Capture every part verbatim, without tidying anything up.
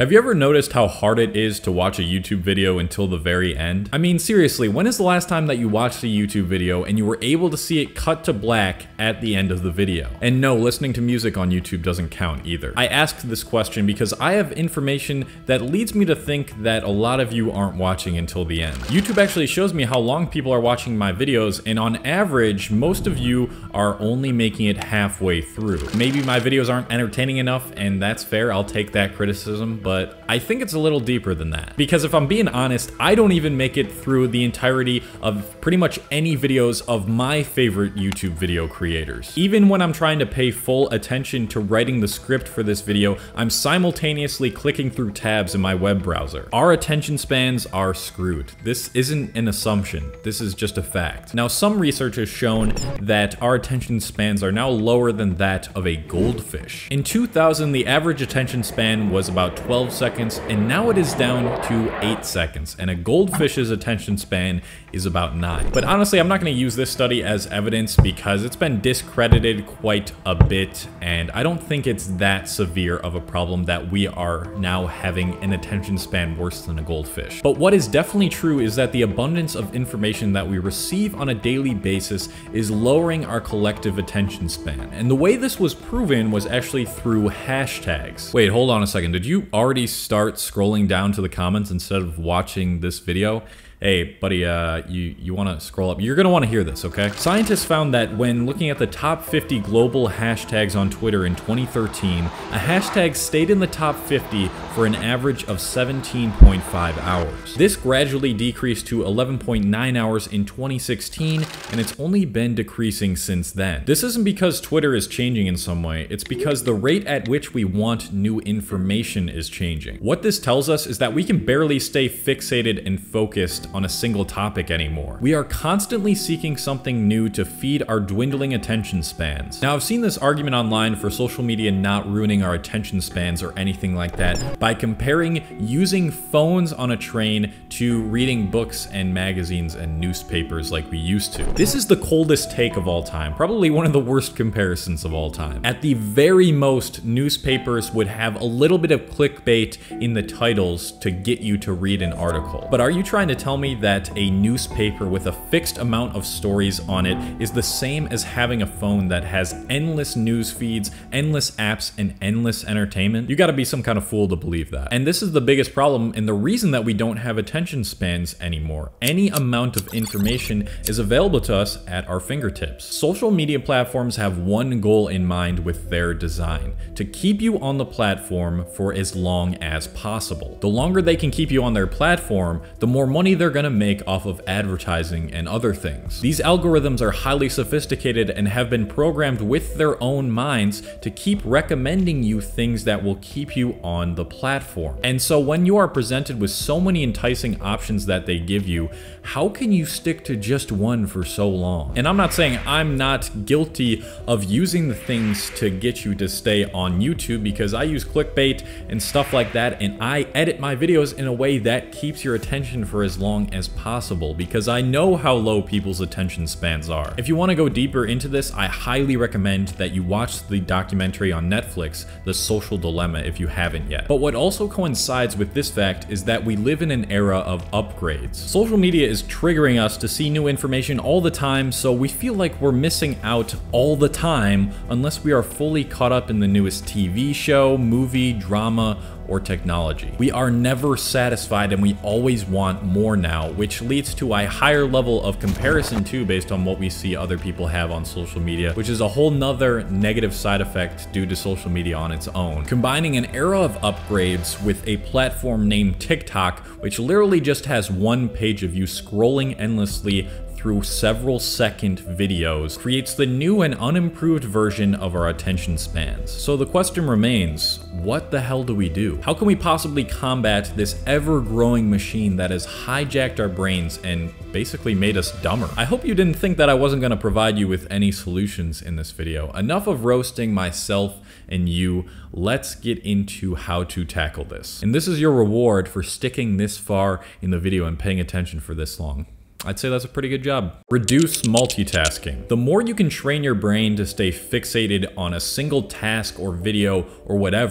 Have you ever noticed how hard it is to watch a YouTube video until the very end? I mean, seriously, when is the last time that you watched a YouTube video and you were able to see it cut to black at the end of the video? And no, listening to music on YouTube doesn't count either. I asked this question because I have information that leads me to think that a lot of you aren't watching until the end. YouTube actually shows me how long people are watching my videos, and on average, most of you are only making it halfway through. Maybe my videos aren't entertaining enough, and that's fair, I'll take that criticism, but But I think it's a little deeper than that. Because if I'm being honest, I don't even make it through the entirety of pretty much any videos of my favorite YouTube video creators. Even when I'm trying to pay full attention to writing the script for this video, I'm simultaneously clicking through tabs in my web browser. Our attention spans are screwed. This isn't an assumption. This is just a fact. Now, some research has shown that our attention spans are now lower than that of a goldfish. In two thousand, the average attention span was about twelve seconds, and now it is down to eight seconds, and a goldfish's attention span is about nine. But honestly, I'm not going to use this study as evidence because it's been discredited quite a bit, and I don't think it's that severe of a problem that we are now having an attention span worse than a goldfish. But what is definitely true is that the abundance of information that we receive on a daily basis is lowering our collective attention span. And the way this was proven was actually through hashtags. Wait, hold on a second. Did you already start scrolling down to the comments instead of watching this video? Hey, buddy, uh, you, you want to scroll up? You're going to want to hear this, okay? Scientists found that when looking at the top fifty global hashtags on Twitter in twenty thirteen, a hashtag stayed in the top fifty for an average of seventeen point five hours. This gradually decreased to eleven point nine hours in twenty sixteen, and it's only been decreasing since then. This isn't because Twitter is changing in some way, it's because the rate at which we want new information is changing. What this tells us is that we can barely stay fixated and focused on a single topic anymore. We are constantly seeking something new to feed our dwindling attention spans. Now, I've seen this argument online for social media not ruining our attention spans or anything like that by comparing using phones on a train to reading books and magazines and newspapers like we used to. This is the coldest take of all time, probably one of the worst comparisons of all time. At the very most, newspapers would have a little bit of clickbait in the titles to get you to read an article. But are you trying to tell me that a newspaper with a fixed amount of stories on it is the same as having a phone that has endless news feeds, endless apps, and endless entertainment? You gotta be some kind of fool to believe that. And this is the biggest problem and the reason that we don't have attention spans anymore. Any amount of information is available to us at our fingertips. Social media platforms have one goal in mind with their design: to keep you on the platform for as long as possible. The longer they can keep you on their platform, the more money they're gonna make off of advertising and other things. These algorithms are highly sophisticated and have been programmed with their own minds to keep recommending you things that will keep you on the platform. And so when you are presented with so many enticing options that they give you, how can you stick to just one for so long? And I'm not saying I'm not guilty of using the things to get you to stay on YouTube, because I use clickbait and stuff like that, and I edit my videos in a way that keeps your attention for as long as possible, because I know how low people's attention spans are. If you want to go deeper into this, I highly recommend that you watch the documentary on Netflix, The Social Dilemma, if you haven't yet. But what also coincides with this fact is that we live in an era of upgrades. Social media is triggering us to see new information all the time, so we feel like we're missing out all the time unless we are fully caught up in the newest T V show, movie, drama, or technology. We are never satisfied and we always want more now, which leads to a higher level of comparison too, based on what we see other people have on social media, which is a whole nother negative side effect due to social media on its own. Combining an era of upgrades with a platform named TikTok, which literally just has one page of you scrolling endlessly through several second videos, creates the new and unimproved version of our attention spans. So the question remains, what the hell do we do? How can we possibly combat this ever-growing machine that has hijacked our brains and basically made us dumber? I hope you didn't think that I wasn't gonna provide you with any solutions in this video. Enough of roasting myself and you. Let's get into how to tackle this. And this is your reward for sticking this far in the video and paying attention for this long. I'd say that's a pretty good job. Reduce multitasking. The more you can train your brain to stay fixated on a single task or video or whatever,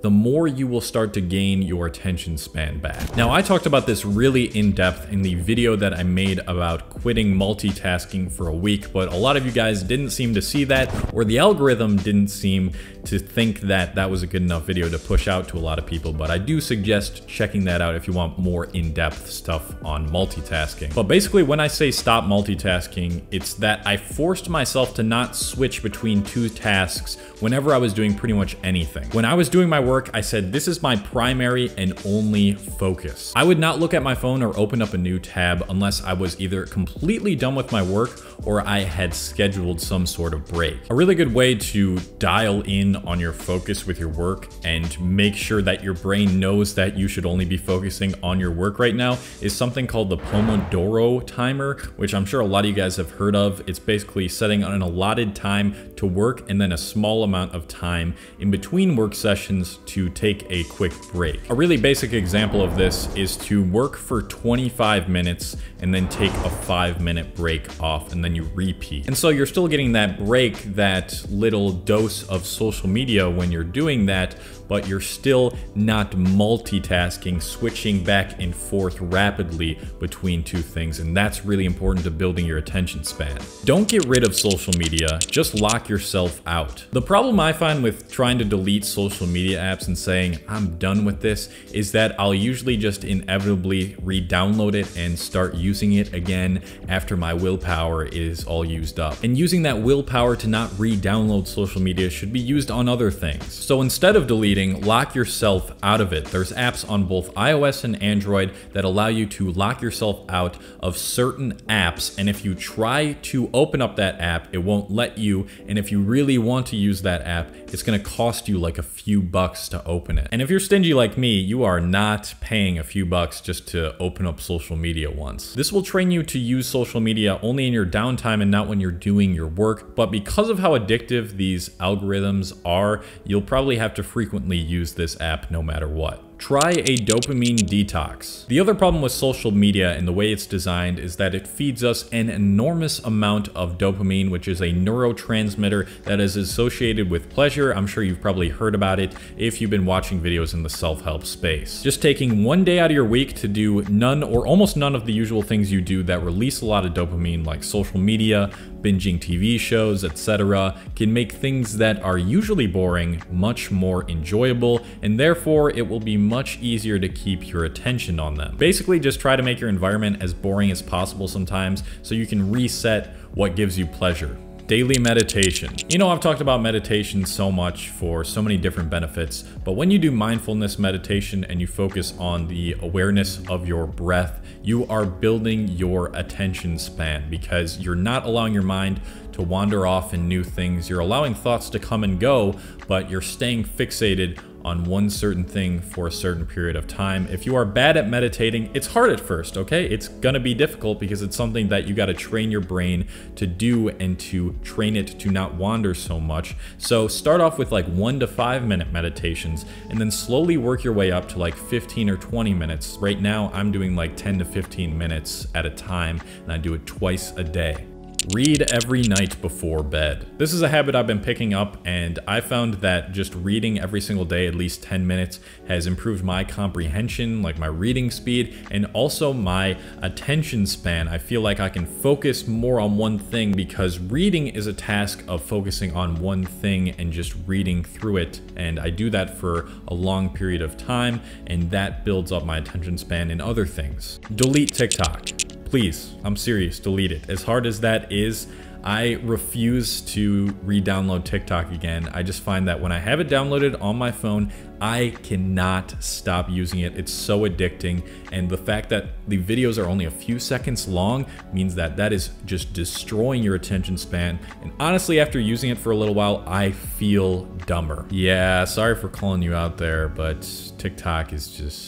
the more you will start to gain your attention span back. Now, I talked about this really in depth in the video that I made about quitting multitasking for a week, but a lot of you guys didn't seem to see that, or the algorithm didn't seem to think that that was a good enough video to push out to a lot of people. But I do suggest checking that out if you want more in-depth stuff on multitasking. But basically, when I say stop multitasking, it's that I forced myself to not switch between two tasks whenever I was doing pretty much anything. When I was doing my work, I said, this is my primary and only focus. I would not look at my phone or open up a new tab unless I was either completely done with my work or I had scheduled some sort of break. A really good way to dial in on your focus with your work and make sure that your brain knows that you should only be focusing on your work right now is something called the Pomodoro timer, which I'm sure a lot of you guys have heard of. It's basically setting an allotted time to work and then a small amount of time in between work sessions to take a quick break. A really basic example of this is to work for twenty-five minutes and then take a five minute break off and then you repeat. And so you're still getting that break, that little dose of social media when you're doing that, but you're still not multitasking, switching back and forth rapidly between two things. And that's really important to building your attention span. Don't get rid of social media, just lock yourself out. The problem I find with trying to delete social media apps and saying, I'm done with this, is that I'll usually just inevitably re-download it and start using it again after my willpower is all used up. And using that willpower to not re-download social media should be used on other things. So instead of deleting, lock yourself out of it. There's apps on both iOS and Android that allow you to lock yourself out of certain apps, and if you try to open up that app, it won't let you, and if you really want to use that app, it's gonna cost you like a few bucks to open it. And if you're stingy like me, you are not paying a few bucks just to open up social media once. This will train you to use social media only in your downtime and not when you're doing your work, but because of how addictive these algorithms are, you'll probably have to frequently use this app no matter what. Try a dopamine detox. The other problem with social media and the way it's designed is that it feeds us an enormous amount of dopamine, which is a neurotransmitter that is associated with pleasure. I'm sure you've probably heard about it if you've been watching videos in the self-help space. Just taking one day out of your week to do none or almost none of the usual things you do that release a lot of dopamine, like social media, binging T V shows, et cetera, can make things that are usually boring much more enjoyable, and therefore it will be much easier to keep your attention on them. Basically, just try to make your environment as boring as possible sometimes so you can reset what gives you pleasure. Daily meditation. You know, I've talked about meditation so much for so many different benefits, but when you do mindfulness meditation and you focus on the awareness of your breath, you are building your attention span because you're not allowing your mind to wander off in new things. You're allowing thoughts to come and go, but you're staying fixated on one certain thing for a certain period of time. If you are bad at meditating, it's hard at first, okay? It's gonna be difficult because it's something that you gotta train your brain to do and to train it to not wander so much. So start off with like one to five minute meditations and then slowly work your way up to like fifteen or twenty minutes. Right now, I'm doing like ten to fifteen minutes at a time, and I do it twice a day. Read every night before bed. This is a habit I've been picking up, and I found that just reading every single day at least ten minutes has improved my comprehension, like my reading speed, and also my attention span. I feel like I can focus more on one thing because reading is a task of focusing on one thing and just reading through it, and I do that for a long period of time, and that builds up my attention span in other things. Delete TikTok. Please, I'm serious, delete it. As hard as that is, I refuse to re-download TikTok again. I just find that when I have it downloaded on my phone, I cannot stop using it. It's so addicting, and the fact that the videos are only a few seconds long means that that is just destroying your attention span. And honestly, after using it for a little while, I feel dumber. Yeah, sorry for calling you out there, but TikTok is just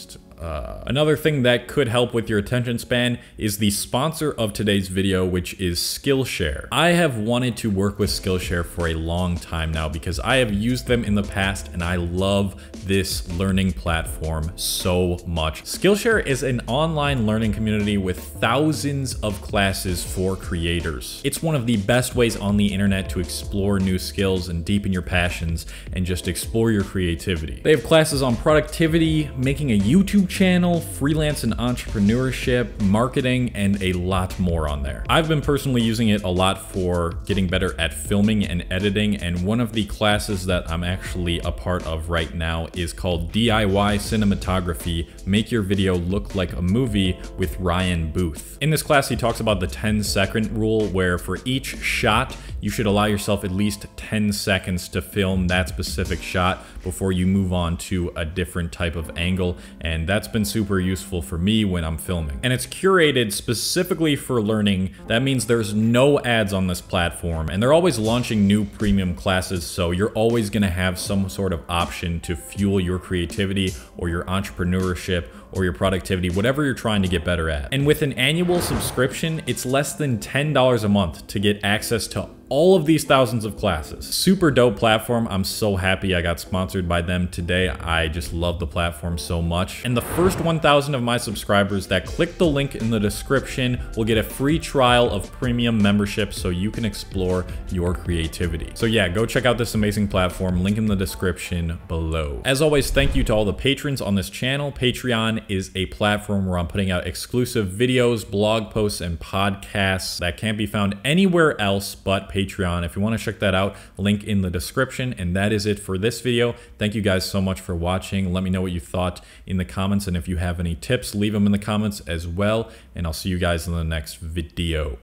Uh, another thing that could help with your attention span is the sponsor of today's video, which is Skillshare. I have wanted to work with Skillshare for a long time now because I have used them in the past and I love this learning platform so much. Skillshare is an online learning community with thousands of classes for creators. It's one of the best ways on the internet to explore new skills and deepen your passions and just explore your creativity. They have classes on productivity, making a YouTube channel, freelance and entrepreneurship, marketing, and a lot more on there. I've been personally using it a lot for getting better at filming and editing, and one of the classes that I'm actually a part of right now is called D I Y Cinematography, Make Your Video Look Like a Movie with Ryan Booth. In this class, he talks about the ten second rule, where for each shot, you should allow yourself at least ten seconds to film that specific shot before you move on to a different type of angle, and that's been super useful for me when I'm filming. And it's curated specifically for learning. That means there's no ads on this platform, and they're always launching new premium classes, so you're always gonna have some sort of option to fuel your creativity or your entrepreneurship or your productivity, whatever you're trying to get better at. And with an annual subscription, it's less than ten dollars a month to get access to all of these thousands of classes. Super dope platform. I'm so happy I got sponsored by them today. I just love the platform so much. And the first one thousand of my subscribers that click the link in the description will get a free trial of premium membership so you can explore your creativity. So yeah, go check out this amazing platform. Link in the description below. As always, thank you to all the patrons on this channel. Patreon is a platform where I'm putting out exclusive videos, blog posts, and podcasts that can't be found anywhere else but Patreon. If you want to check that out, link in the description. And that is it for this video. Thank you guys so much for watching. Let me know what you thought in the comments, and if you have any tips, leave them in the comments as well, and I'll see you guys in the next video.